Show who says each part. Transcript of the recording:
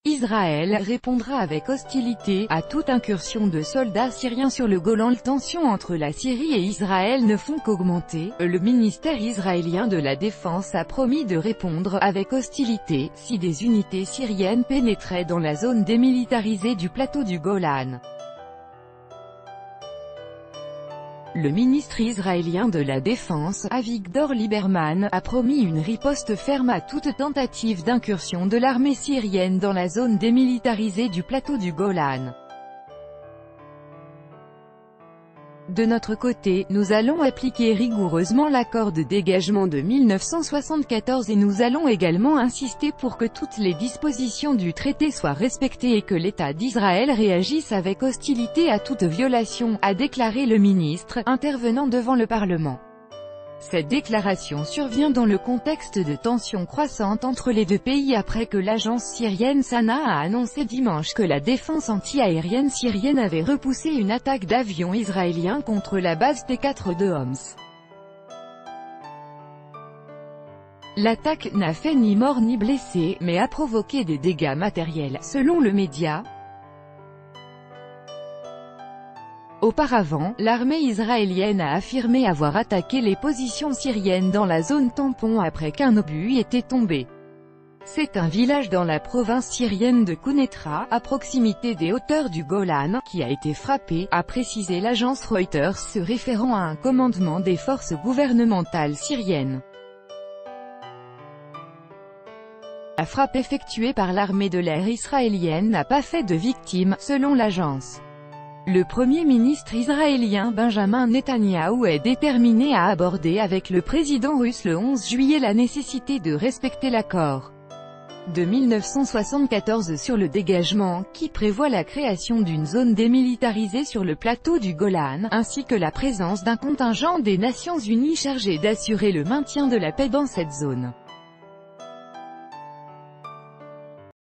Speaker 1: Israël répondra avec hostilité à toute incursion de soldats syriens sur le Golan. Les tensions entre la Syrie et Israël ne font qu'augmenter. Le ministère israélien de la Défense a promis de répondre avec hostilité si des unités syriennes pénétraient dans la zone démilitarisée du plateau du Golan. Le ministre israélien de la Défense, Avigdor Lieberman, a promis une riposte ferme à toute tentative d'incursion de l'armée syrienne dans la zone démilitarisée du plateau du Golan. De notre côté, nous allons appliquer rigoureusement l'accord de dégagement de 1974 et nous allons également insister pour que toutes les dispositions du traité soient respectées et que l'État d'Israël réagisse avec hostilité à toute violation, a déclaré le ministre, intervenant devant le Parlement. Cette déclaration survient dans le contexte de tensions croissantes entre les deux pays après que l'agence syrienne Sana a annoncé dimanche que la défense anti-aérienne syrienne avait repoussé une attaque d'avions israéliens contre la base T4 de Homs. L'attaque n'a fait ni mort ni blessé, mais a provoqué des dégâts matériels, selon le média. Auparavant, l'armée israélienne a affirmé avoir attaqué les positions syriennes dans la zone tampon après qu'un obus était tombé. C'est un village dans la province syrienne de Quneitra, à proximité des hauteurs du Golan, qui a été frappé, a précisé l'agence Reuters se référant à un commandement des forces gouvernementales syriennes. La frappe effectuée par l'armée de l'air israélienne n'a pas fait de victimes, selon l'agence. Le Premier ministre israélien Benjamin Netanyahou est déterminé à aborder avec le président russe le 11 juillet la nécessité de respecter l'accord de 1974 sur le dégagement, qui prévoit la création d'une zone démilitarisée sur le plateau du Golan, ainsi que la présence d'un contingent des Nations Unies chargé d'assurer le maintien de la paix dans cette zone.